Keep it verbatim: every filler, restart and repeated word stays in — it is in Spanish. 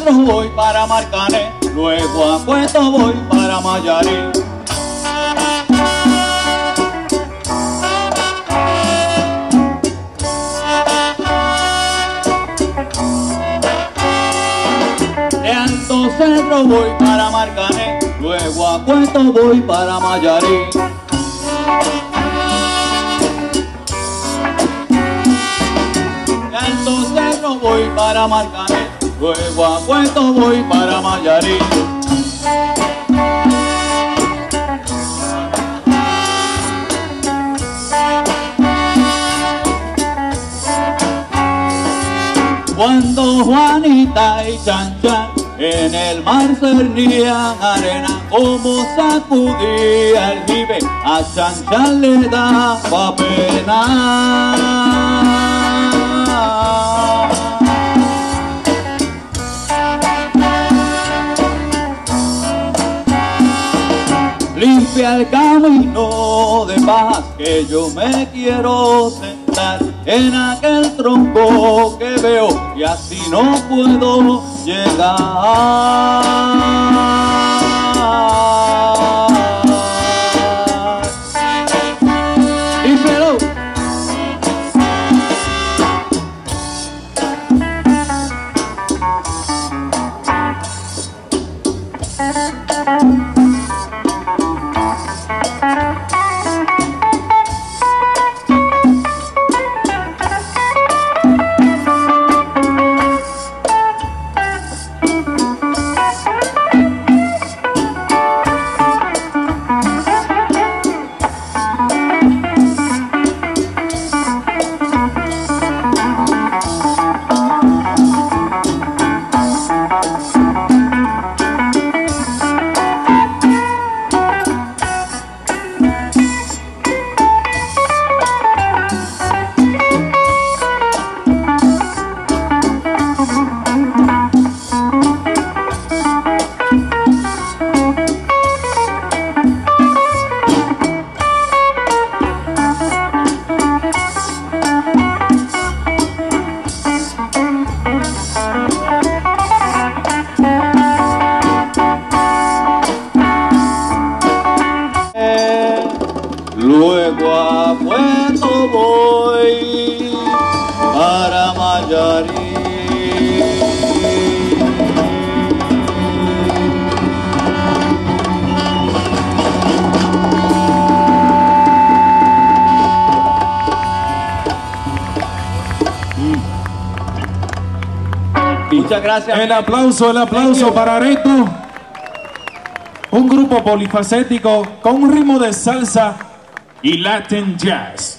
Cedro voy para Marcané, luego a Puerto voy para Mayarí. De Alto Cedro voy para Marcané, luego a Puerto voy para Mayarí. De Alto Cedro voy para Marcané, luego a Puerto voy para Mayarí. Cuando Juanita y Chan Chan en el mar cernían arena, como sacudía el jibe, a Chan Chan le daba pena. Limpia el camino de paz, que yo me quiero sentar en aquel tronco que veo y así no puedo llegar. Dímelo. Luego a Puerto voy para Mayarí. Muchas gracias. El aplauso, el aplauso para Areto. Un grupo polifacético con un ritmo de salsa y Latin jazz.